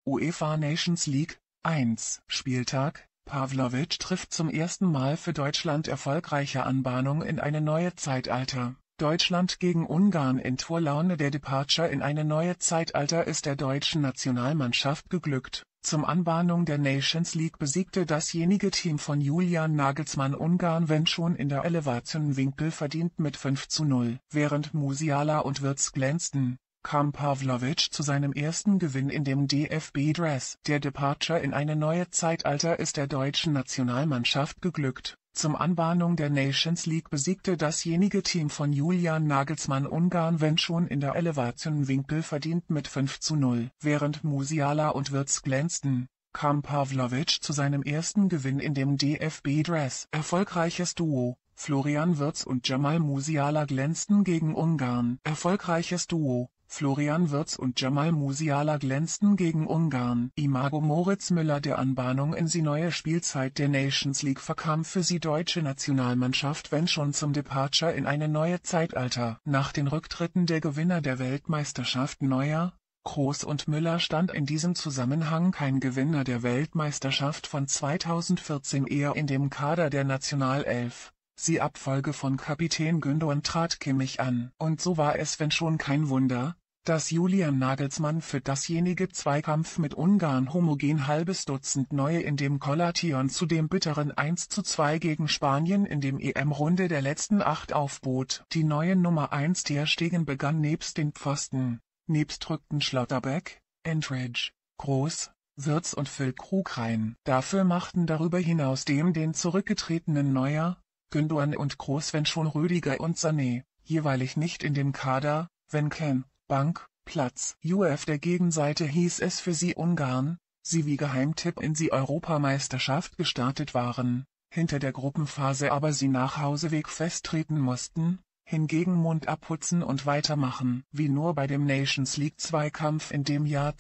UEFA Nations League, 1. Spieltag, Pavlovic trifft zum ersten Mal für Deutschland erfolgreiche Anbahnung in eine neue Zeitalter. Deutschland gegen Ungarn in Torlaune. Der Departure in eine neue Zeitalter ist der deutschen Nationalmannschaft geglückt. Zum Anbahnung der Nations League besiegte dasjenige Team von Julian Nagelsmann Ungarn, wenn schon in der Elevation Winkel verdient mit 5:0. Während Musiala und Wirtz glänzten, kam Pavlovic zu seinem ersten Gewinn in dem DFB-Dress. Der Departure in eine neue Zeitalter ist der deutschen Nationalmannschaft geglückt. Zum Anbahnung der Nations League besiegte dasjenige Team von Julian Nagelsmann Ungarn, wenn schon in der Elevation Winkel verdient mit 5:0. Während Musiala und Wirtz glänzten, kam Pavlovic zu seinem ersten Gewinn in dem DFB-Dress. Erfolgreiches Duo: Florian Wirtz und Jamal Musiala glänzten gegen Ungarn. Erfolgreiches Duo: Florian Wirtz und Jamal Musiala glänzten gegen Ungarn. Imago Moritz Müller. Der Anbahnung in die neue Spielzeit der Nations League verkam für die deutsche Nationalmannschaft wenn schon zum Departure in eine neue Zeitalter. Nach den Rücktritten der Gewinner der Weltmeisterschaft Neuer, Kroos und Müller stand in diesem Zusammenhang kein Gewinner der Weltmeisterschaft von 2014 eher in dem Kader der Nationalelf. Die Abfolge von Kapitän Gündoğan trat Kimmich an. Und so war es wenn schon kein Wunder, dass Julian Nagelsmann für dasjenige Zweikampf mit Ungarn homogen halbes Dutzend Neue in dem Kollation zu dem bitteren 1:2 gegen Spanien in dem EM-Runde der letzten 8 aufbot. Die neue Nummer 1 Ter Stegen begann nebst den Pfosten. Nebst rückten Schlotterbeck, Endridge, Kroos, Wirtz und Füllkrug rein. Dafür machten darüber hinaus den zurückgetretenen Neuer, Gündoğan und Kroos wenn schon Rüdiger und Sané, jeweilig nicht in dem Kader, wenn kein Bank Platz. Auf der Gegenseite hieß es für sie Ungarn, sie wie Geheimtipp in die Europameisterschaft gestartet waren, hinter der Gruppenphase aber sie Nachhauseweg festtreten mussten, hingegen Mund abputzen und weitermachen. Wie nur bei dem Nations League Zweikampf in dem Jahr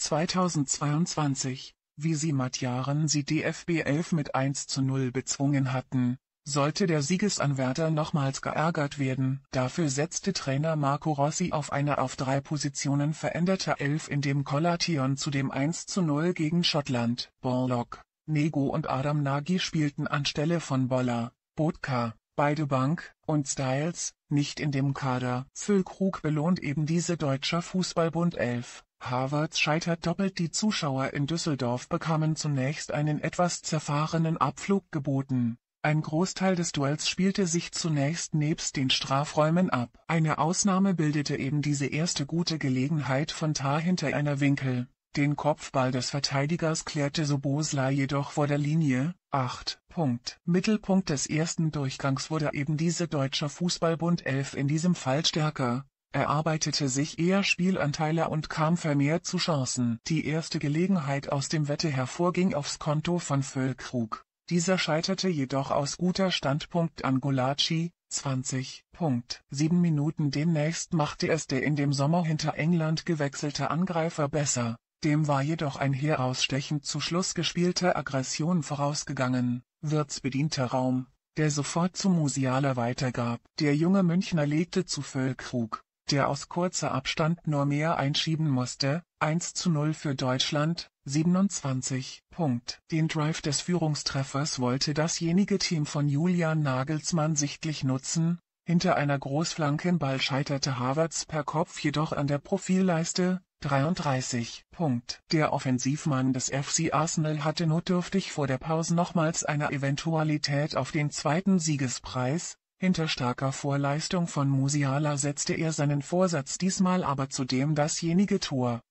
2022, wie sie Magyaren sie DFB 11 mit 1:0 bezwungen hatten, sollte der Siegesanwärter nochmals geärgert werden. Dafür setzte Trainer Marco Rossi auf eine auf 3 Positionen veränderte Elf in dem Kollation zu dem 1:0 gegen Schottland. Baldock, Nego und Adam Nagy spielten anstelle von Bolla, Botka, beide Bank, und Styles, nicht in dem Kader. Füllkrug belohnt eben diese Deutscher Fußballbund 11. Havertz scheitert doppelt. Die Zuschauer in Düsseldorf bekamen zunächst einen etwas zerfahrenen Abflug geboten. Ein Großteil des Duells spielte sich zunächst nebst den Strafräumen ab. Eine Ausnahme bildete eben diese erste gute Gelegenheit von Tah hinter einer Winkel. Den Kopfball des Verteidigers klärte Szoboszlai jedoch vor der Linie. 8. Mittelpunkt des ersten Durchgangs wurde eben diese Deutscher Fußballbund 11 in diesem Fall stärker, erarbeitete sich eher Spielanteile und kam vermehrt zu Chancen. Die erste Gelegenheit aus dem Wette hervorging aufs Konto von Füllkrug. Dieser scheiterte jedoch aus guter Standpunkt an Golaci, 20. 7 Minuten demnächst machte es der in dem Sommer hinter England gewechselte Angreifer besser, dem war jedoch ein herausstechend zu Schluss gespielte Aggression vorausgegangen. Wirtz bediente Raum, der sofort zu Musiala weitergab. Der junge Münchner legte zu Füllkrug, der aus kurzer Abstand nur mehr einschieben musste. 1:0 für Deutschland, 27. Den Drive des Führungstreffers wollte dasjenige Team von Julian Nagelsmann sichtlich nutzen. Hinter einer Großflankenball scheiterte Havertz per Kopf jedoch an der Profilleiste. 33. Der Offensivmann des FC Arsenal hatte notdürftig vor der Pause nochmals eine Eventualität auf den zweiten Siegespreis. Hinter starker Vorleistung von Musiala setzte er seinen Vorsatz diesmal aber zudem dasjenige Tor.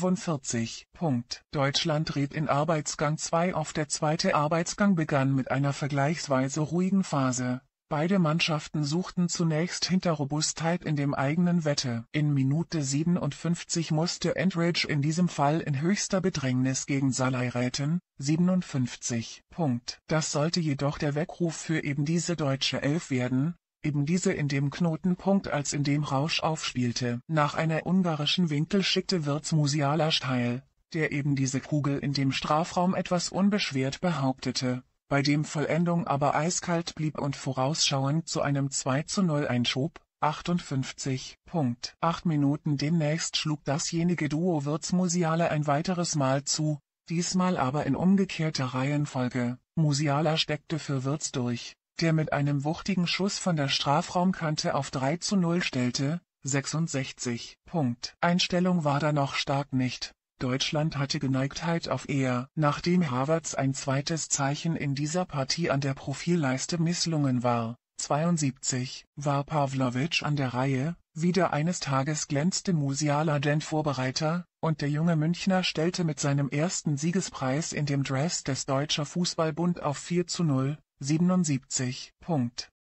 45. Deutschland riet in Arbeitsgang 2 auf. Der zweite Arbeitsgang begann mit einer vergleichsweise ruhigen Phase. Beide Mannschaften suchten zunächst hinter Robustheit in dem eigenen Wette. In Minute 57 musste Endridge in diesem Fall in höchster Bedrängnis gegen Salai räten. 57. Das sollte jedoch der Weckruf für eben diese deutsche Elf werden, eben diese in dem Knotenpunkt als in dem Rausch aufspielte. Nach einer ungarischen Winkel schickte Wirtz Musiala steil, der eben diese Kugel in dem Strafraum etwas unbeschwert behauptete, bei dem Vollendung aber eiskalt blieb und vorausschauend zu einem 2:0 einschob. 58. 8 Minuten demnächst schlug dasjenige Duo Wirtz Musiala ein weiteres Mal zu. diesmal aber in umgekehrter Reihenfolge. Musiala steckte für Wirtz durch, der mit einem wuchtigen Schuss von der Strafraumkante auf 3:0 stellte. 66. Einstellung war da noch stark nicht. Deutschland hatte Geneigtheit auf eher. Nachdem Havertz ein zweites Zeichen in dieser Partie an der Profilleiste misslungen war, 72, war Pawlowitsch an der Reihe. Wieder eines Tages glänzte Musiala den Vorbereiter, und der junge Münchner stellte mit seinem ersten Siegespreis in dem Dress des Deutscher Fußballbund auf 4:0. 77.